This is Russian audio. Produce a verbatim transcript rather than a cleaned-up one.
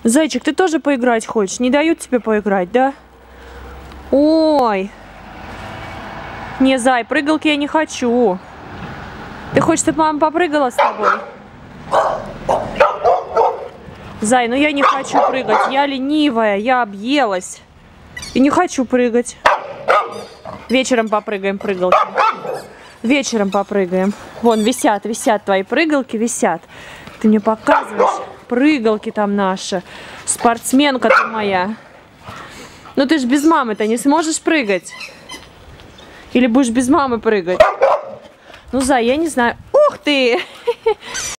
Зайчик, ты тоже поиграть хочешь? Не дают тебе поиграть, да? Ой. Не, Зай, прыгалки я не хочу. Ты хочешь, чтобы мама попрыгала с тобой? Зай, ну я не хочу прыгать. Я ленивая, я объелась. И не хочу прыгать. Вечером попрыгаем прыгалки. Вечером попрыгаем. Вон, висят, висят твои прыгалки, висят. Ты мне показываешь прыгалки там наши. Спортсменка ты моя. Ну ты ж без мамы-то не сможешь прыгать? Или будешь без мамы прыгать? Ну, Зай, я не знаю. Ух ты!